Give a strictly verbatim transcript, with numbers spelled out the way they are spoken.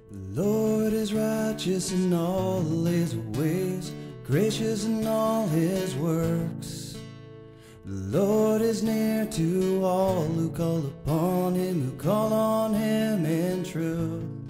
The Lord is righteous in all his ways, gracious in all his works. The Lord is near to all who call upon him, who call on him in truth.